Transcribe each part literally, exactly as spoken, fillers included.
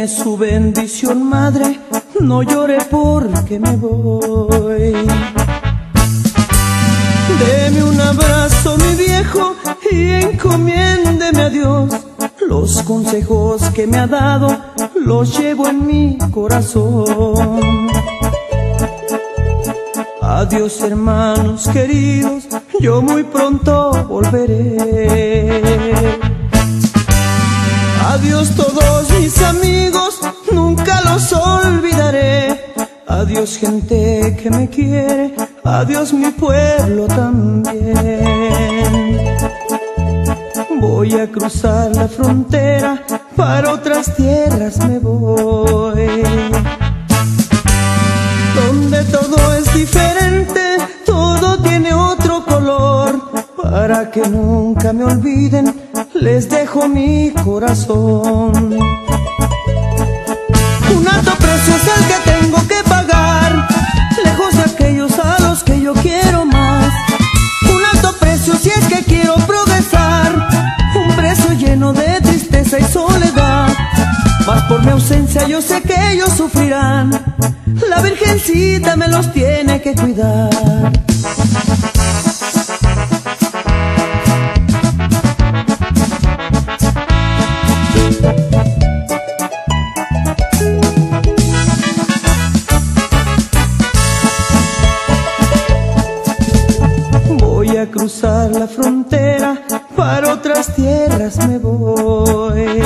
Deme su bendición, madre, no llore porque me voy. Deme un abrazo, mi viejo, y encomiéndeme a Dios. Los consejos que me ha dado los llevo en mi corazón. Adiós, hermanos queridos, yo muy pronto volveré. Adiós todos mis amigos, nunca los olvidaré. Adiós gente que me quiere, adiós mi pueblo también. Voy a cruzar la frontera, para otras tierras me voy. Donde todo es diferente, todo tiene otro color. Para que nunca me olviden, les dejo mi corazón. Un alto precio es el que tengo que pagar, lejos de aquellos a los que yo quiero más. Un alto precio si es que quiero progresar, un precio lleno de tristeza y soledad. Mas por mi ausencia yo sé que ellos sufrirán, la Virgencita me los tiene que cuidar. Voy a cruzar la frontera, para otras tierras me voy.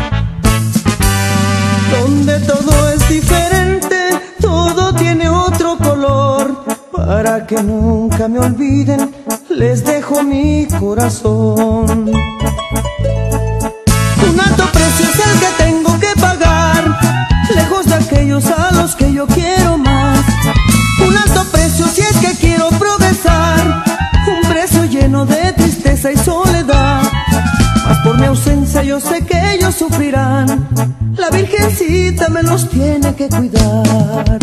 Donde todo es diferente, todo tiene otro color. Para que nunca me olviden, les dejo mi corazón. Un alto precio es el que tengo que pagar, lejos de aquellos a los que yo quiero más. Un alto precio si es que quiero progresar, un precio lleno de tristeza y soledad. Mas por mi ausencia yo sé que ellos sufrirán, la Virgencita me los tiene que cuidar.